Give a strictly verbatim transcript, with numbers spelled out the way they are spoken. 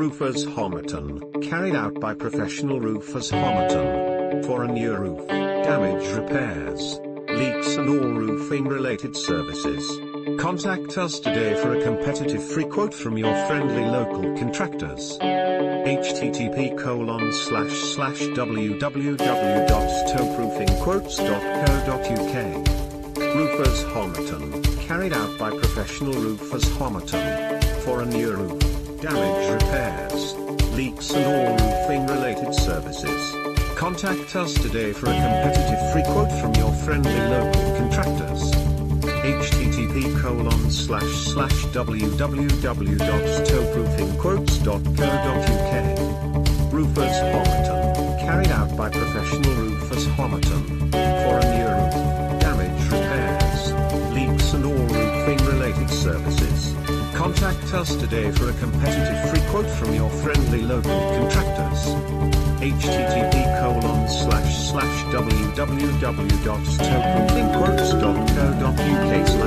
Roofers Homerton, carried out by professional roofers Homerton. For a new roof, damage repairs, leaks and all roofing related services. Contact us today for a competitive free quote from your friendly local contractors. http colon slash slash www dot toproofing quotes dot co dot uk. Roofers Homerton, carried out by professional roofers Homerton. For a new roof, damage repairs, leaks and all roofing related services. Contact us today for a competitive free quote from your friendly local contractors. http colon slash slash www dot toproofing quotes dot co dot uk. Roofers Homerton, carried out by professional roofers Homerton. For a new roof, damage repairs, leaks and all roofing related services. Contact us today for a competitive free quote from your friendly local contractors. http colon slash slash www dot toproofing quotes dot co dot uk